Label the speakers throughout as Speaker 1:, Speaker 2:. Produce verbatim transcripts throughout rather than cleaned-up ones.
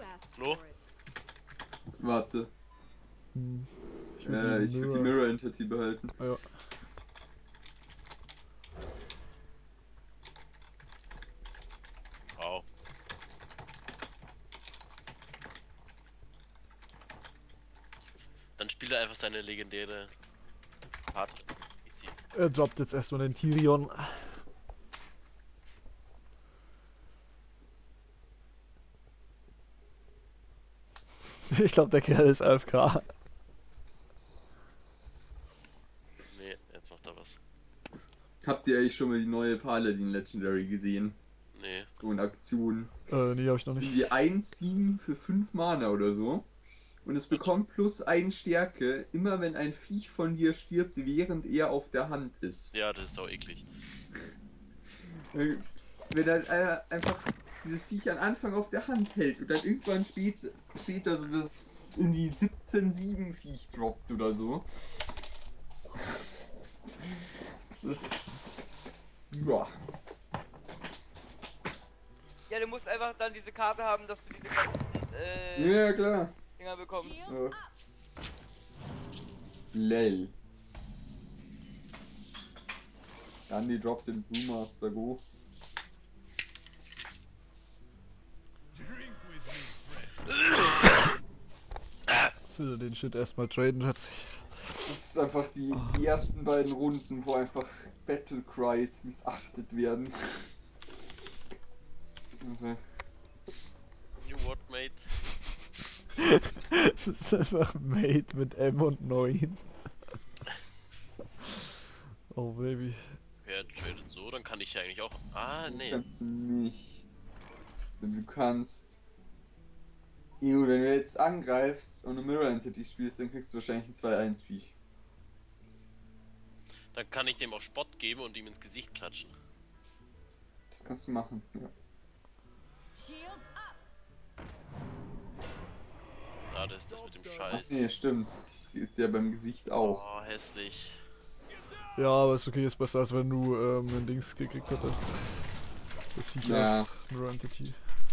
Speaker 1: Flo?
Speaker 2: Warte.
Speaker 3: Hm. Ich will
Speaker 2: Äh,
Speaker 3: die
Speaker 2: ich würde die
Speaker 3: Mirror.
Speaker 2: Mirror Entity behalten.
Speaker 3: Ah, ja.
Speaker 1: Wow. Dann spielt er einfach seine legendäre Karte. Easy.
Speaker 3: Er droppt jetzt erstmal den Tyrion. Ich glaube, der Kerl ist A F K.
Speaker 1: Nee, jetzt macht er was.
Speaker 2: Habt ihr eigentlich schon mal die neue Paladin Legendary gesehen?
Speaker 1: Nee.
Speaker 2: So in Aktion.
Speaker 3: Äh, nee, hab ich noch
Speaker 2: Das sind
Speaker 3: nicht.
Speaker 2: die eins sieben für fünf Mana oder so. Und es bekommt plus eins Stärke, immer wenn ein Viech von dir stirbt, während er auf der Hand ist.
Speaker 1: Ja, das ist auch eklig.
Speaker 2: Äh, Wenn dann äh, einfach dieses Viech am Anfang auf der Hand hält und dann irgendwann spät, später so das irgendwie siebzehn sieben Viech droppt oder so. Das ist... Ja.
Speaker 4: Ja, du musst einfach dann diese Karte haben, dass du diese ganzen äh,
Speaker 2: Ja, klar.
Speaker 4: Dinger bekommst.
Speaker 2: So. Lel. Dann die droppt den Brewmaster Go.
Speaker 3: Jetzt will er den Shit erstmal traden, schätze ich.
Speaker 2: Das ist einfach die, die ersten beiden Runden, wo einfach Battle Cries missachtet werden. Okay.
Speaker 1: You what, mate?
Speaker 3: Es ist einfach Mate mit M und neun. Oh, Baby.
Speaker 1: Wer tradet so? Dann kann ich ja eigentlich auch. Ah, nee.
Speaker 2: Kannst du nicht. Denn du kannst. Ew, wenn du jetzt angreifst und eine Mirror Entity spielst, dann kriegst du wahrscheinlich ein zwei eins Viech.
Speaker 1: Dann kann ich dem auch Spott geben und ihm ins Gesicht klatschen.
Speaker 2: Das kannst du machen, ja.
Speaker 1: Ah, das ist das mit dem
Speaker 2: Ach
Speaker 1: Scheiß.
Speaker 2: nee, stimmt. Das geht ja beim Gesicht auch.
Speaker 1: Oh, hässlich.
Speaker 3: Ja, aber ist okay, ist besser als wenn du ähm, ein Dings gekriegt hättest. Das Viech
Speaker 2: Ja.
Speaker 3: als Mirror Entity.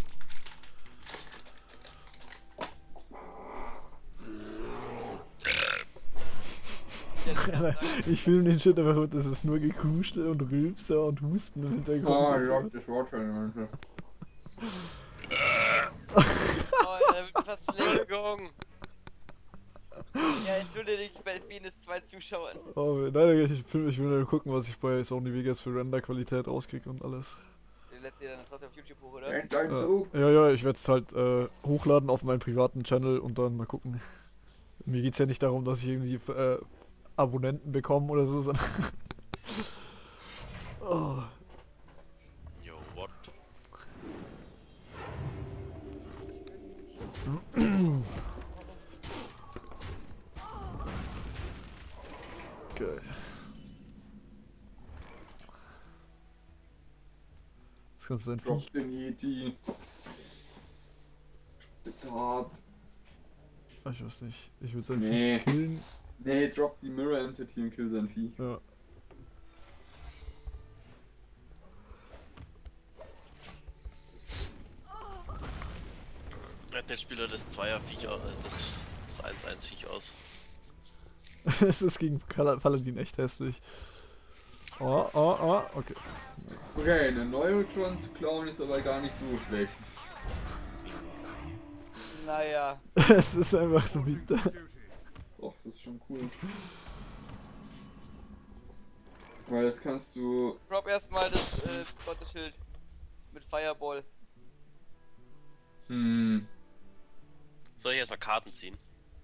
Speaker 3: Ich filme den Shit einfach und das ist nur Gekuschel und Rülpser und Husten im Hintergrund.
Speaker 2: Oh,
Speaker 3: Das-
Speaker 2: ich hab das Wort schon.
Speaker 4: Oh, da wird fast schlecht.
Speaker 1: Entschuldigung.
Speaker 4: Ja, entschuldige dich bei minus zwei Zuschauern.
Speaker 3: Oh, nein, ich, film, ich will nur gucken, was ich bei Sony Vegas für Render-Qualität rauskriege und alles.
Speaker 4: Den lässt ihr dann trotzdem auf YouTube hoch, oder?
Speaker 2: Ein Dein
Speaker 3: Ja,
Speaker 2: Zug.
Speaker 3: ja, ja, ich werde es halt äh, hochladen auf meinen privaten Channel und dann mal gucken. Mir geht's ja nicht darum, dass ich irgendwie äh, Abonnenten bekomme oder so, sondern. Oh.
Speaker 1: Yo, what?
Speaker 3: Geil. Jetzt kannst du dein Viech.
Speaker 2: Drop den Yeti. Bitte hart.
Speaker 3: Ah, ich weiß nicht. Ich würde sein
Speaker 2: Nee.
Speaker 3: Viech killen.
Speaker 2: Nee, drop die Mirror Entity und kill sein Vieh.
Speaker 3: Ja.
Speaker 1: Hat der Spieler das Zweier-Viech aus, äh, das, das eins eins Viech aus.
Speaker 3: Es ist gegen Pal- Paladin echt hässlich. Oh, oh, oh, okay.
Speaker 2: Okay, eine Neurotron zu klauen ist aber gar nicht so schlecht.
Speaker 4: Naja.
Speaker 3: Es ist einfach so bitter.
Speaker 2: Doch, das ist schon cool. Weil das kannst du.
Speaker 4: Drop erstmal das äh, Gotteschild mit Fireball.
Speaker 2: Hm.
Speaker 1: Soll ich erstmal Karten ziehen?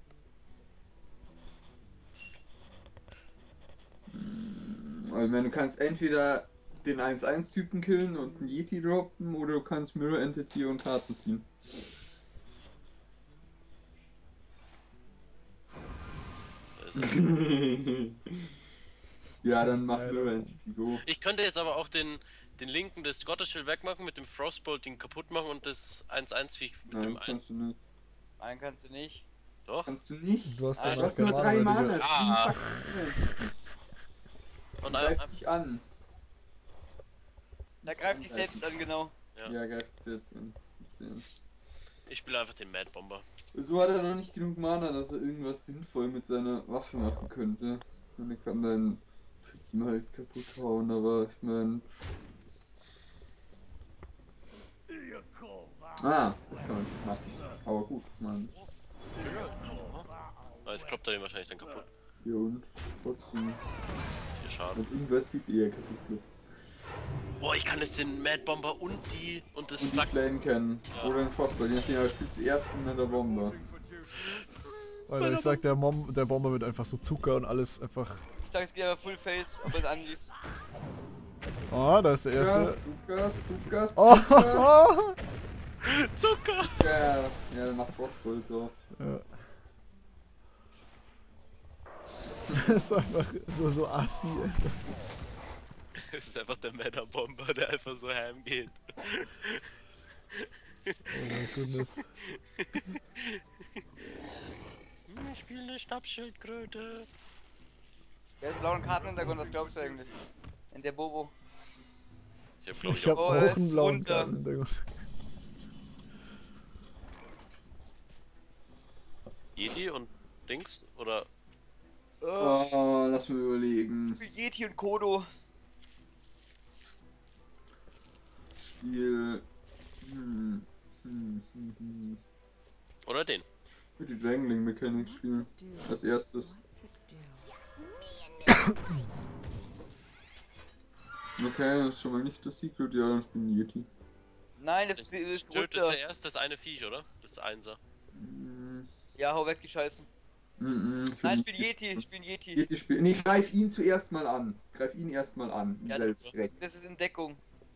Speaker 2: Also, ich meine, du kannst entweder den eins eins Typen killen und einen Yeti droppen oder du kannst Mirror Entity und Karten ziehen.
Speaker 1: Da ist er.
Speaker 2: Ja, dann mach Mirror Entity go.
Speaker 1: Ich könnte jetzt aber auch den, den linken des Gotteschild wegmachen, mit dem Frostbolt den kaputt machen und das eins eins Viech mit
Speaker 2: Nein,
Speaker 1: dem
Speaker 2: das
Speaker 1: ein.
Speaker 2: kannst du nicht.
Speaker 4: Nein, kannst du nicht.
Speaker 1: Doch.
Speaker 2: Kannst du nicht?
Speaker 3: Du hast
Speaker 4: Ah,
Speaker 2: Du
Speaker 3: einfach
Speaker 2: hast nur
Speaker 3: keine
Speaker 2: drei
Speaker 3: Ahnung,
Speaker 2: Mana.
Speaker 3: Digga.
Speaker 1: Ah.
Speaker 2: Und
Speaker 1: Und
Speaker 2: greif
Speaker 1: ein,
Speaker 2: dich an.
Speaker 4: Da greift dich selbst an, genau.
Speaker 1: ja.
Speaker 2: Ja, greif dich jetzt an. Bisschen.
Speaker 1: Ich spiele einfach den Mad Bomber.
Speaker 2: So hat er noch nicht genug Mana, dass er irgendwas sinnvoll mit seiner Waffe machen könnte. Und er kann dann Typen halt kaputt hauen, aber ich meine. Ah, das kann man nicht machen. Aber gut, man.
Speaker 1: Aber jetzt kloppt er den wahrscheinlich dann kaputt.
Speaker 2: Ja und trotzdem.
Speaker 1: Viel Schaden.
Speaker 2: Und irgendwas wird eher kaputt klopft.
Speaker 1: Boah, ich kann jetzt den Mad Bomber und die und das
Speaker 2: Und die
Speaker 1: Flak.
Speaker 2: Flame kennen.
Speaker 1: Ja.
Speaker 2: Oder den Frostball, je nachdem, aber spielt zuerst mit der Bombe.
Speaker 3: Alter, ich sag, der, Mom, der Bomber wird einfach so Zucker und alles einfach.
Speaker 4: Ich sag, es geht aber Full Face, ob es anliest.
Speaker 3: Ah, da ist der
Speaker 2: Zucker,
Speaker 3: erste.
Speaker 2: Zucker, Zucker,
Speaker 3: Oh,
Speaker 2: Zucker.
Speaker 3: oh.
Speaker 1: Zucker!
Speaker 2: Ja, ja, der macht Frostball drauf.
Speaker 3: Ja. Das ist einfach so, so assi.
Speaker 1: Das ist einfach der Mad Bomber, der einfach so ham geht.
Speaker 3: Oh mein Goodness.
Speaker 1: Ich spiele eine Schnappschildkröte.
Speaker 4: Der hat blauen Kartenhintergrund, was glaubst du eigentlich? In der Bobo.
Speaker 1: Ich hab glaub ich,
Speaker 3: Ich hab
Speaker 1: auch.
Speaker 4: Oh, er
Speaker 3: auch einen
Speaker 4: ist
Speaker 3: blauen
Speaker 4: runter.
Speaker 3: Kartenhintergrund.
Speaker 1: Jedi und Dings oder
Speaker 4: Oh,
Speaker 2: Oh, lass mir überlegen.
Speaker 4: Yeti und Kodo.
Speaker 2: Spiel. Hm. Hm, hm, hm.
Speaker 1: oder den.
Speaker 2: Ich würde die Jangling Mechanik spielen. Als erstes. Okay, das ist schon mal nicht das Secret, ja, dann spielen Yeti.
Speaker 4: Nein, das
Speaker 1: Das
Speaker 4: ist, ist
Speaker 1: tötet
Speaker 4: runter.
Speaker 1: zuerst das eine Viech, oder? Das Einser.
Speaker 2: Hm,
Speaker 4: Ja, hau weg, die Scheißen.
Speaker 2: hm, hm, ich
Speaker 4: Nein,
Speaker 2: will
Speaker 4: spiel Yeti, spiel Yeti.
Speaker 2: Yeti spielen. Nee, greif ihn zuerst mal an. Greif ihn erstmal an.
Speaker 4: Ja,
Speaker 2: Selbst
Speaker 4: das,
Speaker 2: direkt.
Speaker 4: das ist in Deckung.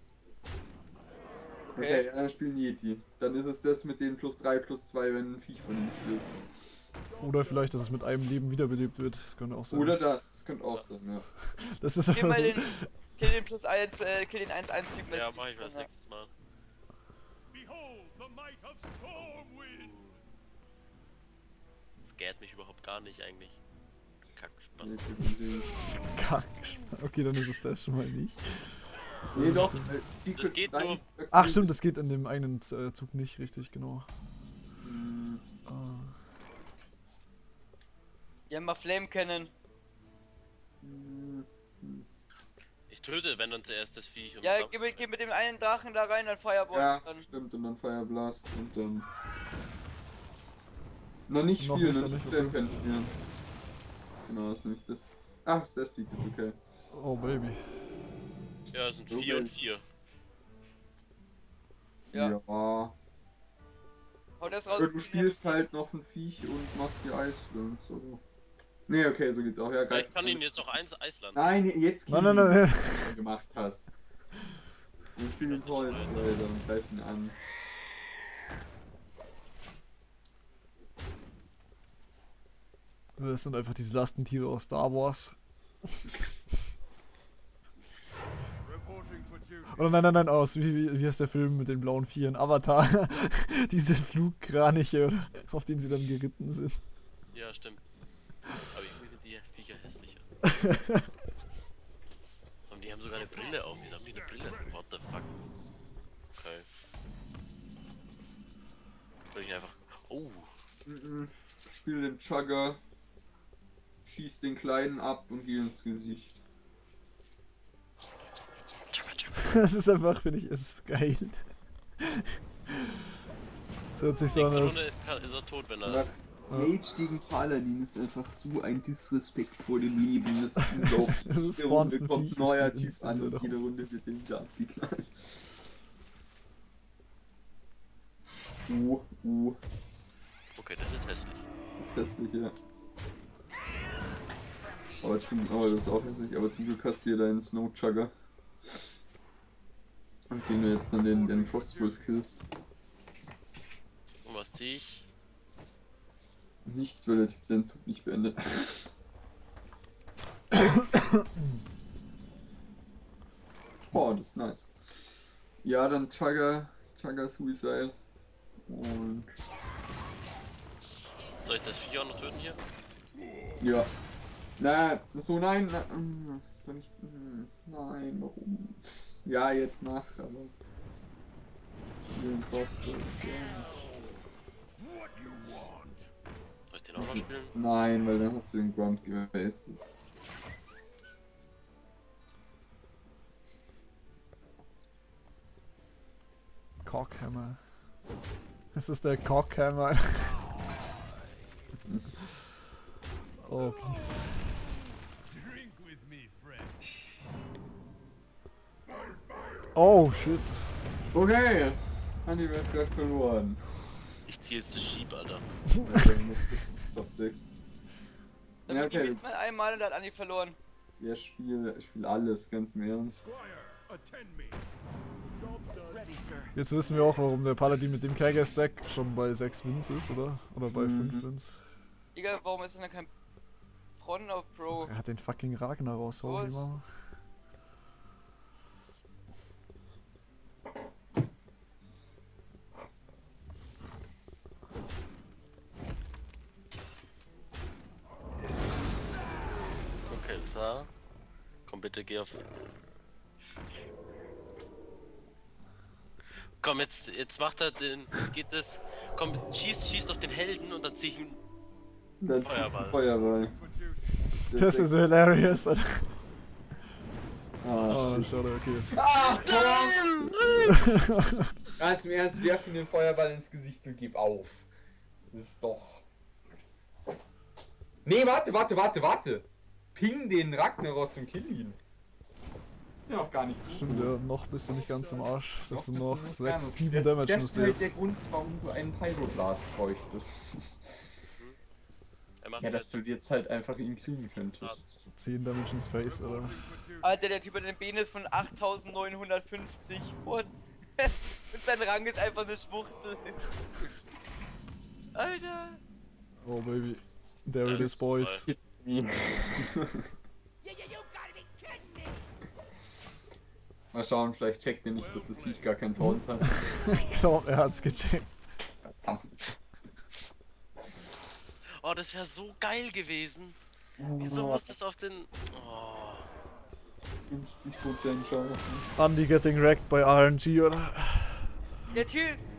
Speaker 2: Okay,
Speaker 4: Okay.
Speaker 2: ja, dann spielen Yeti. Dann ist es das mit den plus drei, plus zwei, wenn ein Viech von ihm stirbt.
Speaker 3: Oder vielleicht, dass es mit einem Leben wiederbelebt wird. Das könnte auch sein.
Speaker 2: Oder das, das könnte auch sein, ja.
Speaker 3: Das ist
Speaker 4: Kill
Speaker 3: einfach
Speaker 4: mal
Speaker 3: so.
Speaker 4: den, kill den plus eins, äh, kill den eins eins Typen.
Speaker 1: Ja,
Speaker 4: das
Speaker 1: mach
Speaker 4: ist
Speaker 1: ich das
Speaker 4: dann, ja.
Speaker 1: nächstes Mal. Das gärt mich überhaupt gar nicht eigentlich. Kackspaß.
Speaker 3: Kack. Okay, dann ist es das schon mal nicht. So,
Speaker 2: Nee, doch.
Speaker 3: das-
Speaker 2: äh, Secret
Speaker 1: das geht
Speaker 2: rein-
Speaker 1: nur-
Speaker 3: Ach stimmt, das geht in dem eigenen äh, Zug nicht richtig, genau.
Speaker 2: Hm,
Speaker 3: Ah.
Speaker 4: Ja, mal Flame Cannon.
Speaker 2: hm, hm.
Speaker 1: Ich töte, wenn dann zuerst das Viech. und
Speaker 4: Ja,
Speaker 1: dann-
Speaker 4: geh mit, geh mit dem einen Drachen da rein, dann Fireball.
Speaker 2: Ja,
Speaker 4: Dann.
Speaker 2: stimmt, und dann Fire Blast und dann. Noch nicht
Speaker 3: Noch
Speaker 2: spielen,
Speaker 3: nicht,
Speaker 2: noch
Speaker 3: noch
Speaker 2: nicht
Speaker 3: nicht, okay.
Speaker 2: können spielen. Genau, das ist nicht das. Ach, ist das Secret, okay.
Speaker 3: Oh Baby.
Speaker 1: Ja, es sind
Speaker 2: So
Speaker 1: vier und
Speaker 2: wild.
Speaker 1: vier.
Speaker 4: Ja.
Speaker 2: Ja.
Speaker 4: Hau das raus.
Speaker 2: Oder du spielst halt noch ein Viech und machst die Eisflamme, so. Nee, okay, so geht's auch. Ja,
Speaker 1: Ja,
Speaker 2: greif
Speaker 1: ich kann
Speaker 2: an.
Speaker 1: ihn jetzt auch eins Eisland.
Speaker 2: Nein, jetzt
Speaker 3: Nein,
Speaker 2: kill
Speaker 3: nein,
Speaker 2: ihn,
Speaker 3: nein, nein.
Speaker 2: was du gemacht hast. Und spiel den Holz, weil dann greif ihn an.
Speaker 3: Das sind einfach diese Lastentiere aus Star Wars. Oder nein, nein, nein, aus. Wie, wie, wie heißt der Film mit den blauen Vieren? Avatar. Diese Flugkraniche, oder, auf denen sie dann geritten sind.
Speaker 1: Ja, stimmt. Aber irgendwie sind die Viecher hässlicher. Und die haben sogar eine Brille auf. Wieso haben die eine Brille? What the fuck? Okay. Soll ich einfach. Oh!
Speaker 2: Mhm. Spiel den Chugger, schieß den Kleinen ab und geh ins Gesicht.
Speaker 1: Tschakka, tschakka.
Speaker 3: Das ist einfach, finde ich, ist geil. Das hört sich so
Speaker 1: Nächste
Speaker 3: an,
Speaker 1: Runde
Speaker 3: als...
Speaker 1: kann- ist er tot, wenn er.
Speaker 2: Aber Mage gegen Paladin ist einfach so ein Disrespekt vor dem Leben. Das ist unglaublich.
Speaker 3: Du
Speaker 2: Jede
Speaker 3: spawnst
Speaker 2: Runde
Speaker 3: ein
Speaker 2: kommt
Speaker 3: Viech,
Speaker 2: ein neuer
Speaker 3: es geht
Speaker 2: Typ
Speaker 3: instant
Speaker 2: an und
Speaker 3: wieder
Speaker 2: jede
Speaker 3: hoch.
Speaker 2: Runde wird den Jump geknallt. Uh, uh,
Speaker 1: Okay, das ist hässlich.
Speaker 2: das ist hässlich, ja. Aber, zum, aber das ist auch hässlich, aber zum Glück hast du hier deinen Snow Chugger. Und den du jetzt dann den, den Frostwolf killst.
Speaker 1: Und was zieh ich?
Speaker 2: Nichts, weil der Typ seinen Zug nicht beendet. Oh, das ist nice. Ja, dann Chugger, Chugger Suicide. Und
Speaker 1: Soll ich das Viech auch noch töten hier?
Speaker 2: ja. Na, so nein, na, mm, doch nicht, mm, nein, warum? Ja, jetzt mach, aber. Den Frostwolf, ja.
Speaker 1: Soll ich den auch noch spielen?
Speaker 2: Nein, weil dann hast du den Grunt gewastet.
Speaker 3: Cockhammer. Das ist der Cockhammer. Oh, please. Oh, shit.
Speaker 2: Okay! Andi, du hast gerade verloren.
Speaker 1: Ich zieh jetzt das Sheep, Alter.
Speaker 2: Top sechs.
Speaker 4: Dann
Speaker 2: Ja,
Speaker 4: ja,
Speaker 2: okay.
Speaker 4: okay. mal einmal und dann hat Andi verloren.
Speaker 2: Ja, ich spiele ich spiel alles, ganz im Ernst.
Speaker 3: Jetzt wissen wir auch, warum der Paladin mit dem Kagger-Stack schon bei sechs Wins ist, oder? Oder bei
Speaker 2: Mhm.
Speaker 3: fünf Wins.
Speaker 4: Egal, warum ist denn da kein Bronn auf Pro?
Speaker 3: Er hat den fucking Ragnar raus, holy
Speaker 4: Was?
Speaker 3: Mama.
Speaker 1: Okay, das war. Komm bitte, geh auf. Komm, jetzt, jetzt macht er den. Jetzt geht das. Komm, schieß, schieß auf den Helden und dann zieh ich ihn.
Speaker 2: Dann
Speaker 1: Feuerball.
Speaker 2: Feuerball.
Speaker 3: Das ist so hilarious, oder?
Speaker 2: Ah,
Speaker 3: Oh, schade, okay.
Speaker 2: ah, Ganz im Ernst, werf ihm den Feuerball ins Gesicht und gib auf. Das ist doch... Nee, warte, warte, warte, warte! Ping den Ragnaros und kill ihn. Ist ja noch gar nicht so.
Speaker 3: Stimmt, ja, noch bist du nicht ganz im Arsch. Das sind noch
Speaker 2: bist du nicht
Speaker 3: sechs,
Speaker 2: ganz.
Speaker 3: sieben
Speaker 2: Das-
Speaker 3: Damage
Speaker 2: Das
Speaker 3: musst
Speaker 2: ist
Speaker 3: du
Speaker 2: halt
Speaker 3: jetzt.
Speaker 2: der Grund, warum du einen Pyroblast bräuchtest.
Speaker 1: Er macht
Speaker 2: Ja, dass
Speaker 1: jetzt.
Speaker 2: du jetzt halt einfach ihn kriegen könntest.
Speaker 3: zehn Damage ins Face, oder?
Speaker 4: Alter, der Typ hat den Benes von achttausendneunhundertfünfzig. What? Und sein Rang ist einfach eine Schwuchtel. Alter.
Speaker 3: Oh, baby. There it is, boys.
Speaker 2: Mal schauen, vielleicht checkt ihr nicht, dass das Viech gar keinen Taunt hat.
Speaker 3: Ich glaube, er hat's gecheckt.
Speaker 1: Oh, das wäre so geil gewesen. Wieso muss das auf den. Oh.
Speaker 2: fünfzig Prozent Chance.
Speaker 3: Andy getting wrecked by R N G, oder?
Speaker 4: Der Typ,